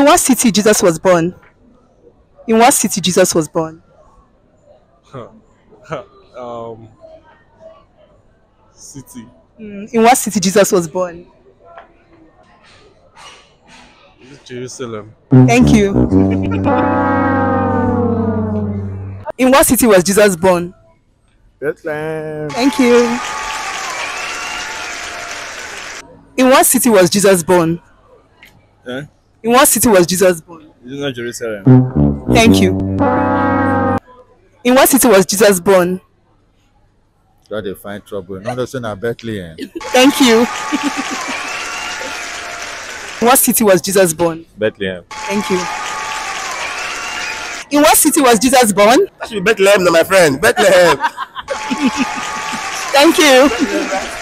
what city Jesus was born? In what city Jesus was born? um, City. In what city Jesus was born? Is it Jerusalem? Thank you. In what city was Jesus born? Bethlehem. Thank you. In what city was Jesus born? Eh? In what city was Jesus born? Is it not Jerusalem? Thank you. In what city was Jesus born? God, they find trouble. Not also in Bethlehem. Thank you. In what city was Jesus born? Bethlehem. Thank you. In what city was Jesus born? That should be Bethlehem, no, my friend. Bethlehem. Thank you.